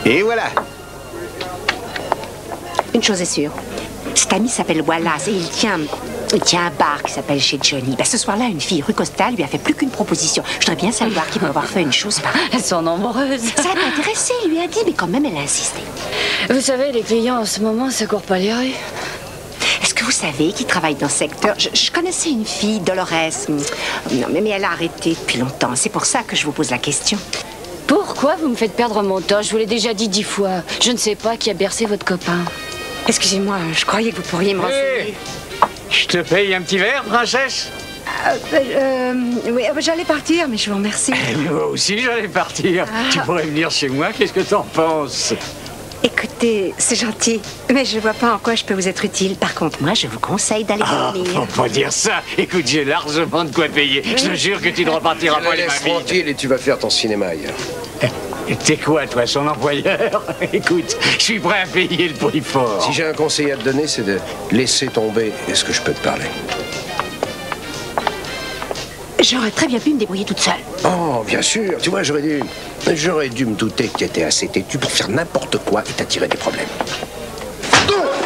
Et voilà. Une chose est sûre. Cet ami s'appelle Wallace et il tient un bar qui s'appelle Chez Johnny. Ben, ce soir-là, une fille rue Costa lui a fait plus qu'une proposition. Je voudrais bien savoir qui peut avoir fait une chose pareille. Elles sont nombreuses. Ça l'a intéressé, il lui a dit, mais quand même, elle a insisté. Vous savez, les clients en ce moment se courent pas les rues. Est-ce que vous savez qui travaille dans ce secteur? Je connaissais une fille, Dolores. Non, mais elle a arrêté depuis longtemps. C'est pour ça que je vous pose la question. Pourquoi vous me faites perdre mon temps? Je vous l'ai déjà dit 10 fois. Je ne sais pas qui a bercé votre copain. Excusez-moi, je croyais que vous pourriez me renseigner. Je te paye un petit verre, princesse? Oui, j'allais partir, mais je vous remercie. Moi aussi, j'allais partir. Tu pourrais venir chez moi, qu'est-ce que t'en penses? Écoutez, c'est gentil, mais je vois pas en quoi je peux vous être utile. Par contre, moi, je vous conseille d'aller dormir. Faut pas dire ça. Écoute, j'ai largement de quoi payer. Je te jure que tu ne repartiras pas les mains Laisse vides. tranquille et tu vas faire ton cinéma ailleurs. T'es quoi, toi, son employeur? Écoute, je suis prêt à payer le prix fort. Si j'ai un conseil à te donner, c'est de laisser tomber. Est-ce que je peux te parler? J'aurais très bien pu me débrouiller toute seule. Oh, bien sûr. Tu vois, j'aurais dû me douter que tu étais assez têtu pour faire n'importe quoi et t'attirer des problèmes.